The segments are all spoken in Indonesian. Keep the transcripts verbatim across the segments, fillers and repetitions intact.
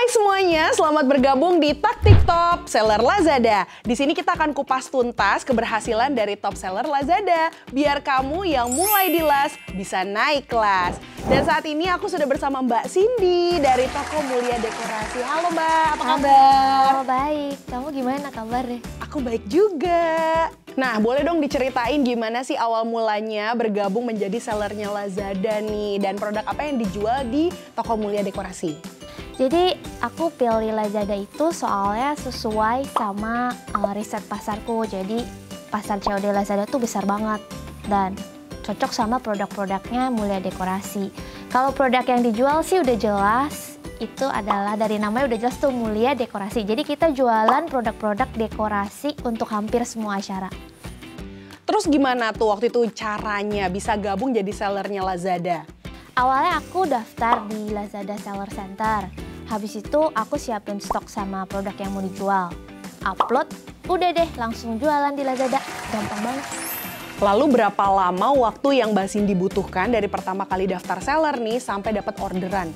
semuanya, selamat bergabung di Taktik Top Seller Lazada. Di sini kita akan kupas tuntas keberhasilan dari top seller Lazada, biar kamu yang mulai di las bisa naik kelas. Dan saat ini aku sudah bersama Mbak Cindy dari toko Mulia Dekorasi. Halo Mbak, apa kabar? Oh baik, kamu gimana kabarnya? Aku baik juga. Nah, boleh dong diceritain gimana sih awal mulanya bergabung menjadi sellernya Lazada nih, dan produk apa yang dijual di toko Mulia Dekorasi? Jadi aku pilih Lazada itu soalnya sesuai sama uh, riset pasarku. Jadi pasar C O D Lazada tuh besar banget dan cocok sama produk-produknya Mulia Dekorasi. Kalau produk yang dijual sih udah jelas, itu adalah dari namanya udah jelas tuh Mulia Dekorasi. Jadi kita jualan produk-produk dekorasi untuk hampir semua acara. Terus gimana tuh waktu itu caranya bisa gabung jadi sellernya Lazada? Awalnya aku daftar di Lazada Seller Center. Habis itu aku siapin stok sama produk yang mau dijual. Upload, udah deh langsung jualan di Lazada. Gampang banget. Lalu berapa lama waktu yang Mbak Cindy dibutuhkan dari pertama kali daftar seller nih sampai dapat orderan?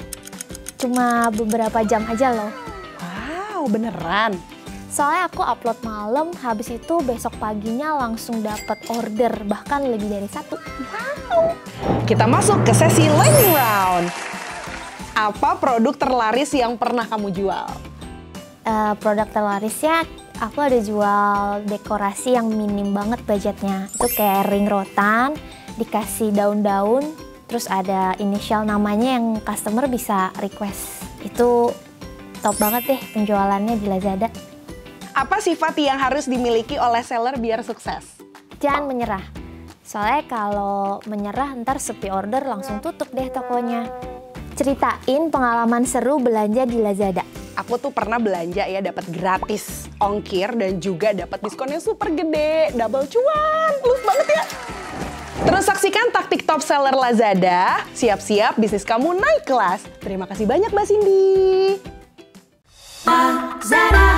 Cuma beberapa jam aja loh. Wow, beneran? Soalnya aku upload malam, habis itu besok paginya langsung dapat order, bahkan lebih dari satu. Wow. Kita masuk ke sesi lightning round. Apa produk terlaris yang pernah kamu jual? Uh, produk terlarisnya aku ada jual dekorasi yang minim banget budgetnya. Itu kayak ring rotan, dikasih daun-daun, terus ada inisial namanya yang customer bisa request. Itu top banget deh penjualannya di Lazada. Apa sifat yang harus dimiliki oleh seller biar sukses? Jangan menyerah. Soalnya kalau menyerah ntar sepi order langsung tutup deh tokonya. Ceritain pengalaman seru belanja di Lazada. Aku tuh pernah belanja ya, dapat gratis ongkir dan juga dapat diskonnya super gede, double cuan, plus banget ya. Terus saksikan Taktik Top Seller Lazada, siap-siap bisnis kamu naik kelas. Terima kasih banyak Mbak Cindy. Lazada.